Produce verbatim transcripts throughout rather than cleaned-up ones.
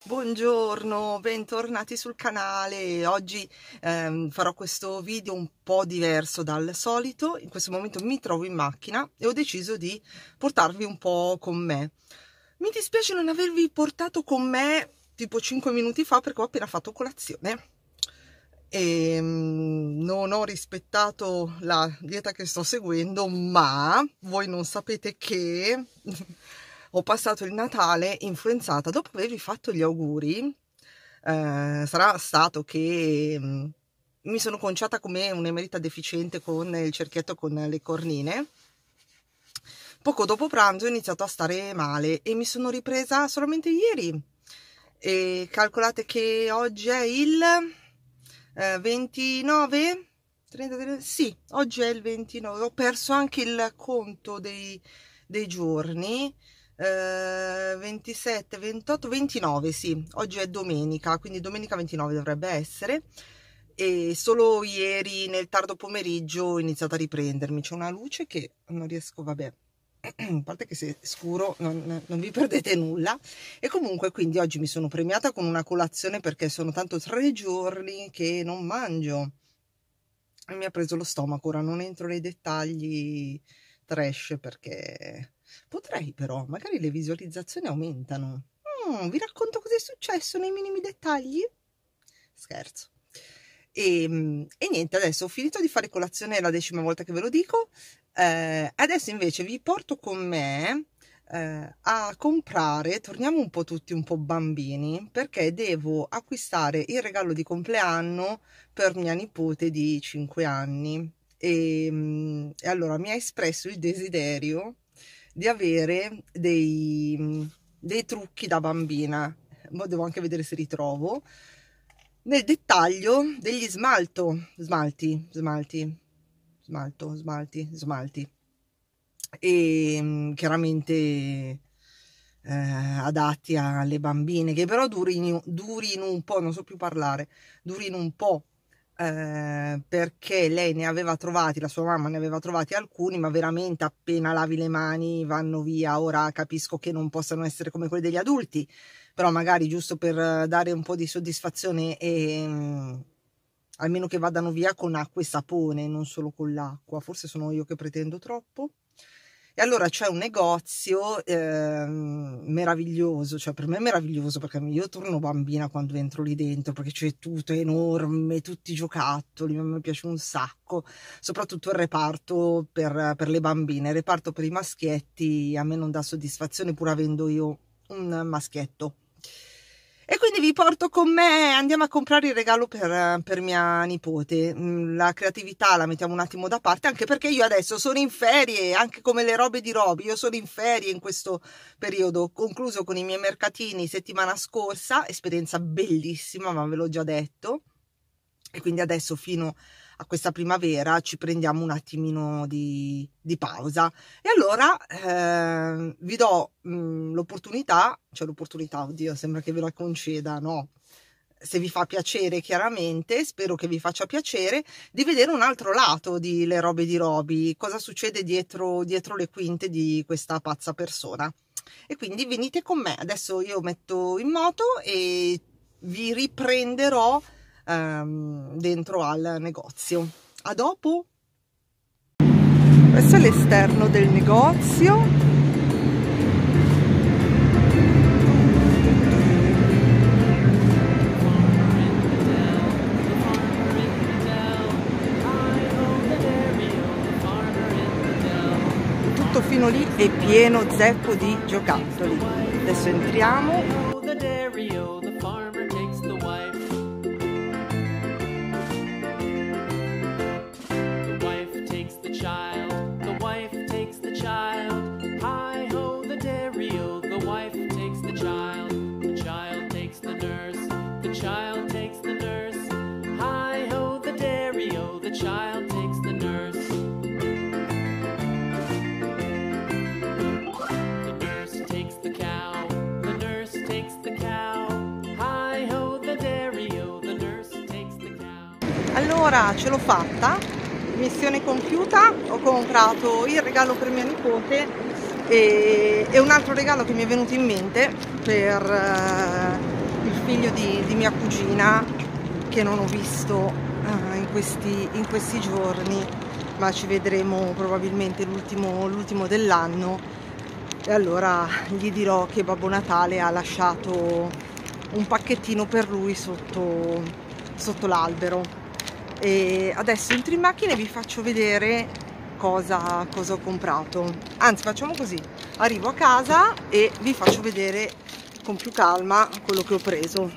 Buongiorno, bentornati sul canale. Oggi ehm, farò questo video un po' diverso dal solito. In questo momento mi trovo in macchina e ho deciso di portarvi un po' con me. Mi dispiace non avervi portato con me tipo cinque minuti fa perché ho appena fatto colazione e mm, non ho rispettato la dieta che sto seguendo, ma voi non sapete che ho passato il Natale influenzata. Dopo avervi fatto gli auguri, eh, sarà stato che mh, mi sono conciata come un'emerita deficiente con il cerchietto con le cornine. Poco dopo pranzo ho iniziato a stare male e mi sono ripresa solamente ieri. E calcolate che oggi è il eh, ventinove? trenta, sì, oggi è il ventinove. Ho perso anche il conto dei, dei giorni. Uh, ventisette, ventotto, ventinove, sì, oggi è domenica, quindi domenica ventinove dovrebbe essere, e solo ieri nel tardo pomeriggio ho iniziato a riprendermi. C'è una luce che non riesco, vabbè, a parte che se è scuro non, non vi perdete nulla. E comunque quindi oggi mi sono premiata con una colazione perché sono tanto tre giorni che non mangio e mi ha preso lo stomaco. Ora non entro nei dettagli trash perché potrei, però magari le visualizzazioni aumentano. Mm, vi racconto cosa è successo nei minimi dettagli? Scherzo. E, e niente, adesso ho finito di fare colazione, è la decima volta che ve lo dico. Eh, adesso invece vi porto con me eh, a comprare, torniamo un po' tutti un po' bambini, perché devo acquistare il regalo di compleanno per mia nipote di cinque anni. E, e allora mi ha espresso il desiderio di avere dei, dei trucchi da bambina. Ma devo anche vedere se ritrovo nel dettaglio degli smalto smalti smalti smalto smalti smalti e chiaramente eh, adatti alle bambine, che però durino, durino un po', non so più parlare, durino un po'. Eh, perché lei ne aveva trovati, la sua mamma ne aveva trovati alcuni, ma veramente appena lavi le mani vanno via. Ora capisco che non possano essere come quelli degli adulti, però magari giusto per dare un po' di soddisfazione e um, almeno che vadano via con acqua e sapone, non solo con l'acqua. Forse sono io che pretendo troppo. E allora c'è un negozio eh, meraviglioso, cioè per me è meraviglioso perché io torno bambina quando entro lì dentro, perché c'è tutto, è enorme, tutti i giocattoli, a me piace un sacco, soprattutto il reparto per, per le bambine. Il reparto per i maschietti a me non dà soddisfazione, pur avendo io un maschietto. E quindi vi porto con me, andiamo a comprare il regalo per, per mia nipote. La creatività la mettiamo un attimo da parte, anche perché io adesso sono in ferie, anche come le robe di Roby, io sono in ferie in questo periodo. Ho concluso con i miei mercatini settimana scorsa, esperienza bellissima, ma ve l'ho già detto. E quindi adesso fino a questa primavera ci prendiamo un attimino di, di pausa. E allora eh, vi do l'opportunità, cioè l'opportunità, oddio, sembra che ve la conceda, no? Se vi fa piacere, chiaramente, spero che vi faccia piacere, di vedere un altro lato di Le robe di Roby, cosa succede dietro, dietro le quinte di questa pazza persona. E quindi venite con me, adesso io metto in moto e vi riprenderò dentro al negozio. A dopo. Questo è l'esterno del negozio. Tutto fino lì è pieno zeppo di giocattoli. Adesso entriamo. Allora ce l'ho fatta, missione compiuta, ho comprato il regalo per mia nipote e, e un altro regalo che mi è venuto in mente per, figlio di, di mia cugina, che non ho visto uh, in, questi, in questi giorni, ma ci vedremo probabilmente l'ultimo l'ultimo dell'anno, e allora gli dirò che Babbo Natale ha lasciato un pacchettino per lui sotto, sotto l'albero. E adesso entro in macchina e vi faccio vedere cosa, cosa ho comprato. Anzi, facciamo così, arrivo a casa e vi faccio vedere con più calma quello che ho preso.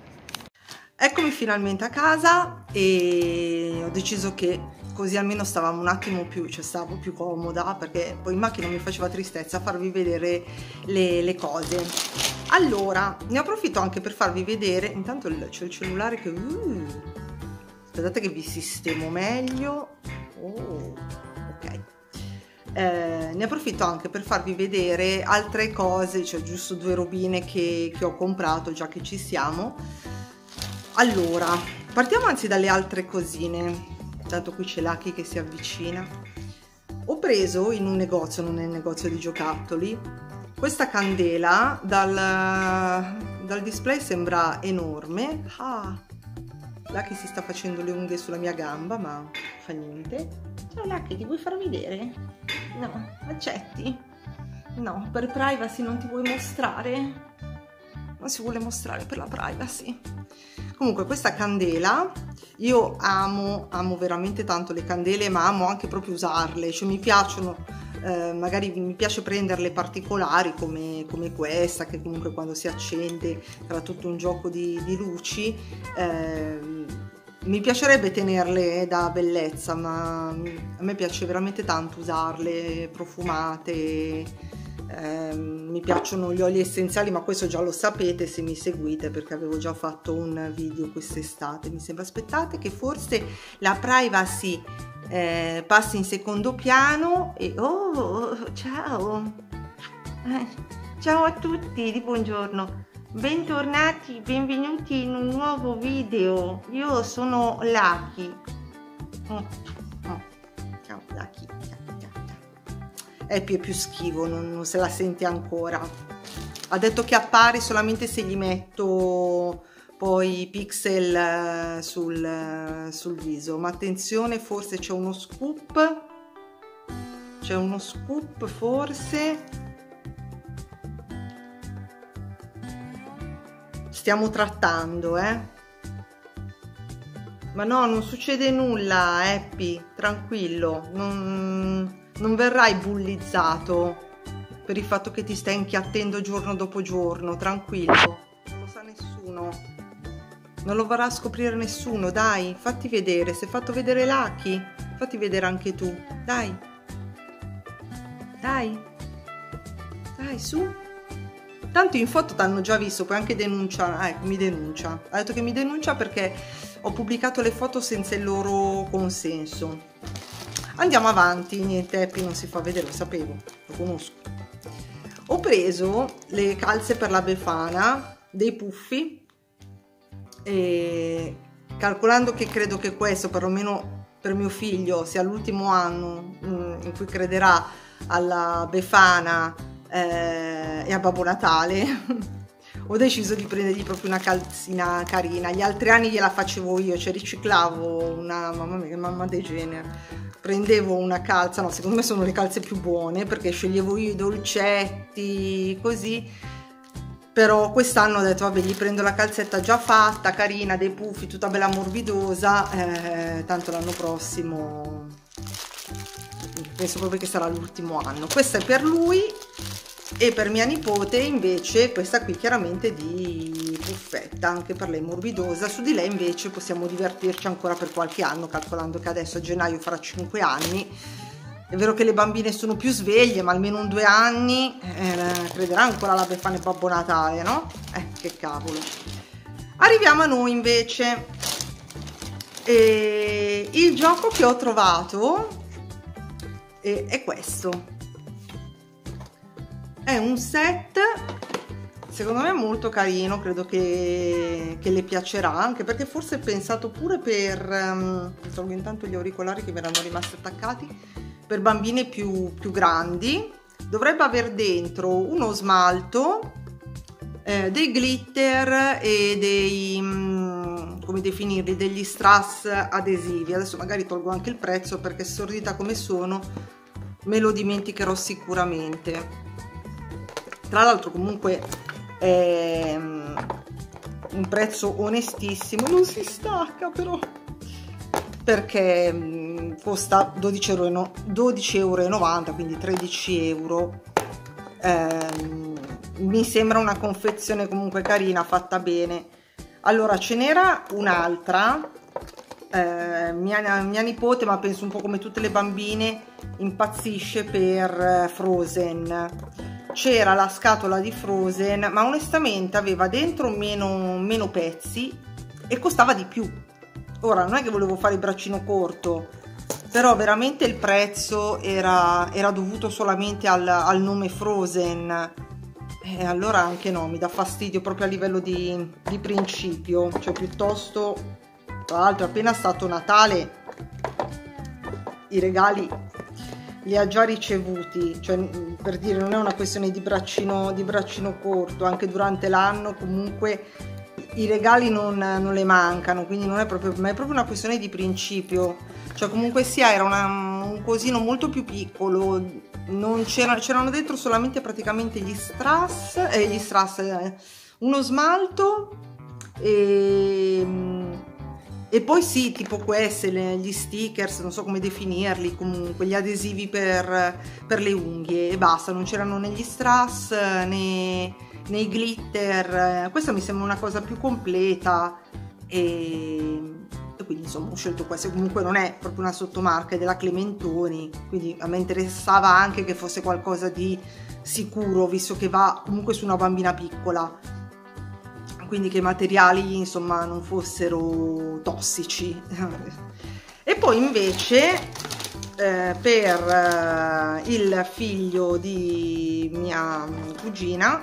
Eccomi finalmente a casa e ho deciso che così almeno stavamo un attimo più, cioè stavo più comoda, perché poi in macchina mi faceva tristezza farvi vedere le, le cose. Allora, ne approfitto anche per farvi vedere, intanto c'è il cellulare che... Uh, aspettate che vi sistemo meglio. Oh, ok. Eh, ne approfitto anche per farvi vedere altre cose, cioè giusto due robine che, che ho comprato, già che ci siamo. Allora, partiamo anzi dalle altre cosine, tanto qui c'è Lucky che si avvicina. Ho preso in un negozio, non è un negozio di giocattoli, questa candela. Dal, dal display sembra enorme. Ah, Lucky si sta facendo le unghie sulla mia gamba, ma fa niente. Ciao Lucky, ti vuoi far vedere? No, accetti? No, per privacy non ti vuoi mostrare? Non si vuole mostrare per la privacy. Comunque questa candela, io amo, amo veramente tanto le candele, ma amo anche proprio usarle, cioè mi piacciono, eh, magari mi piace prenderle particolari come, come questa, che comunque quando si accende tra tutto un gioco di, di luci, eh, mi piacerebbe tenerle da bellezza, ma a me piace veramente tanto usarle profumate. Eh, mi piacciono gli oli essenziali, ma questo già lo sapete se mi seguite, perché avevo già fatto un video quest'estate, mi sembra. Aspettate che forse la privacy eh, passi in secondo piano e oh, ciao eh, ciao a tutti, di buongiorno, bentornati, benvenuti in un nuovo video. Io sono Lucky. Oh, oh. Ciao Lucky. Happy è più schivo, non, non se la sente ancora. Ha detto che appare solamente se gli metto poi i pixel sul, sul viso, ma attenzione, forse c'è uno scoop, c'è uno scoop forse. Stiamo trattando, eh. Ma no, non succede nulla, Happy, tranquillo, non... non verrai bullizzato per il fatto che ti stai inchiattendo giorno dopo giorno, tranquillo, non lo sa nessuno, non lo vorrà scoprire nessuno. Dai, fatti vedere, se hai fatto vedere Lucky, fatti vedere anche tu, dai, dai, dai, su. Tanto in foto ti hanno già visto, puoi anche denunciare. Ah, ecco, mi denuncia, ha detto che mi denuncia perché ho pubblicato le foto senza il loro consenso. Andiamo avanti, niente, Happy non si fa vedere, lo sapevo, lo conosco. Ho preso le calze per la Befana, dei puffi, e calcolando che credo che questo, perlomeno per mio figlio, sia l'ultimo anno in cui crederà alla Befana eh, e a Babbo Natale, ho deciso di prendergli proprio una calzina carina. Gli altri anni gliela facevo io, cioè riciclavo una, mamma mia che mamma degenera, prendevo una calza, no, secondo me sono le calze più buone perché sceglievo io i dolcetti così, però quest'anno ho detto vabbè, gli prendo la calzetta già fatta, carina, dei puffi, tutta bella morbidosa, eh, tanto l'anno prossimo penso proprio che sarà l'ultimo anno. Questa è per lui. E per mia nipote invece questa qui chiaramente di puffetta, anche per lei morbidosa. Su di lei invece possiamo divertirci ancora per qualche anno, calcolando che adesso a gennaio farà cinque anni. È vero che le bambine sono più sveglie, ma almeno un due anni eh, crederà ancora alla Befana e Babbo Natale, no? Eh, che cavolo. Arriviamo a noi invece. E il gioco che ho trovato è, è questo. È un set, secondo me molto carino, credo che, che le piacerà, anche perché forse è pensato pure per, um, tolgo intanto gli auricolari che mi erano rimasti attaccati, per bambine più, più grandi. Dovrebbe aver dentro uno smalto, eh, dei glitter e dei, mh, come definirli, degli strass adesivi. Adesso magari tolgo anche il prezzo perché stordita come sono me lo dimenticherò sicuramente. Tra l'altro comunque è un prezzo onestissimo, non si stacca però, perché costa dodici euro e novanta, quindi tredici euro. Eh, mi sembra una confezione comunque carina, fatta bene. Allora ce n'era un'altra, eh, mia, mia nipote, ma penso un po' come tutte le bambine, impazzisce per Frozen. C'era la scatola di Frozen, ma onestamente aveva dentro meno, meno pezzi e costava di più. Ora non è che volevo fare il braccino corto, però veramente il prezzo era, era dovuto solamente al, al nome Frozen, e allora anche no, mi dà fastidio proprio a livello di, di principio. Cioè piuttosto, tra l'altro appena stato Natale i regali li ha già ricevuti, cioè per dire non è una questione di braccino, di braccino corto, anche durante l'anno comunque i regali non, non le mancano, quindi non è proprio, ma è proprio una questione di principio. Cioè comunque sia era una, un cosino molto più piccolo, non c'era, c'erano dentro solamente praticamente gli strass, eh, gli strass eh, uno smalto e, e poi sì, tipo queste, le, gli stickers, non so come definirli, comunque gli adesivi per, per le unghie e basta, non c'erano né gli strass né, né i glitter. Questa mi sembra una cosa più completa e, e quindi insomma ho scelto questa. Comunque non è proprio una sottomarca, è della Clementoni, quindi a me interessava anche che fosse qualcosa di sicuro, visto che va comunque su una bambina piccola, quindi che i materiali insomma non fossero tossici. E poi invece eh, per eh, il figlio di mia cugina,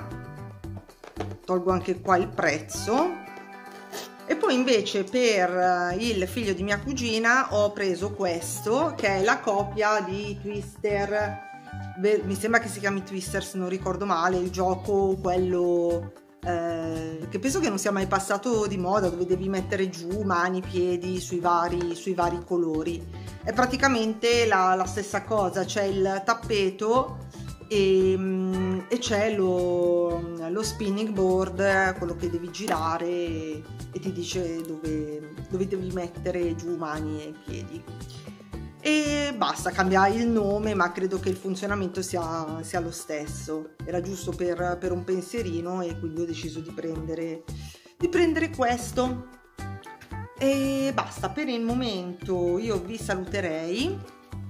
tolgo anche qua il prezzo, e poi invece per il figlio di mia cugina ho preso questo, che è la copia di Twister, mi sembra che si chiami Twister se non ricordo male, il gioco quello eh, che penso che non sia mai passato di moda, dove devi mettere giù mani, piedi sui vari, sui vari colori. È praticamente la, la stessa cosa, c'è il tappeto e, e c'è lo, lo spinning board, quello che devi girare e, e ti dice dove, dove devi mettere giù mani e piedi. E basta, cambia il nome, ma credo che il funzionamento sia, sia lo stesso. Era giusto per, per un pensierino e quindi ho deciso di prendere, di prendere questo. E basta, per il momento io vi saluterei,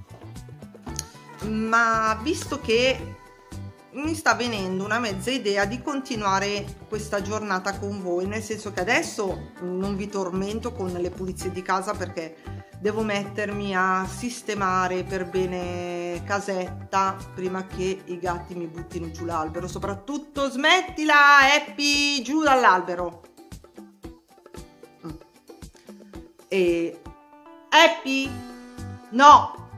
ma visto che mi sta venendo una mezza idea di continuare questa giornata con voi, nel senso che adesso non vi tormento con le pulizie di casa perché devo mettermi a sistemare per bene casetta prima che i gatti mi buttino giù l'albero. Soprattutto smettila Happy, giù dall'albero. E Happy, no,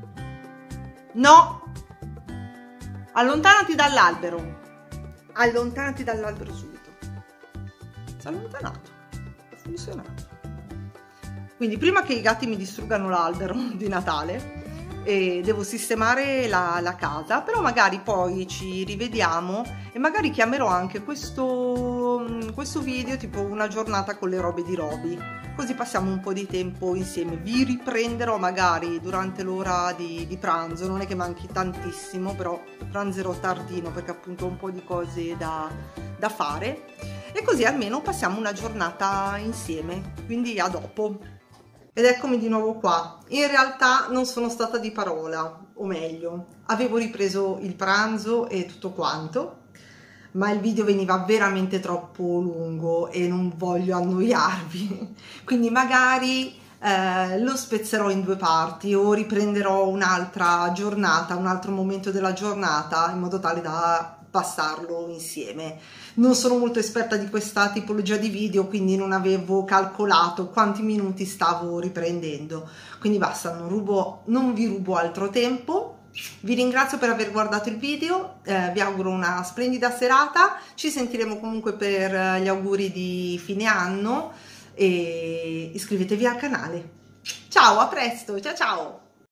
no, allontanati dall'albero, allontanati dall'albero subito. Si è allontanato, ha funzionato. Quindi prima che i gatti mi distruggano l'albero di Natale eh, devo sistemare la, la casa, però magari poi ci rivediamo e magari chiamerò anche questo, questo video tipo una giornata con le robe di Roby, così passiamo un po' di tempo insieme. Vi riprenderò magari durante l'ora di, di pranzo, non è che manchi tantissimo, però pranzerò tardino perché appunto ho un po' di cose da, da fare e così almeno passiamo una giornata insieme, quindi a dopo. Ed eccomi di nuovo qua. In realtà non sono stata di parola, o meglio, avevo ripreso il pranzo e tutto quanto, ma il video veniva veramente troppo lungo e non voglio annoiarvi, quindi magari eh, lo spezzerò in due parti o riprenderò un'altra giornata, un altro momento della giornata in modo tale da passarlo insieme. Non sono molto esperta di questa tipologia di video, quindi non avevo calcolato quanti minuti stavo riprendendo, quindi basta, non rubo, non vi rubo altro tempo Vi ringrazio per aver guardato il video, eh, vi auguro una splendida serata, ci sentiremo comunque per gli auguri di fine anno e iscrivetevi al canale. Ciao, a presto, ciao ciao!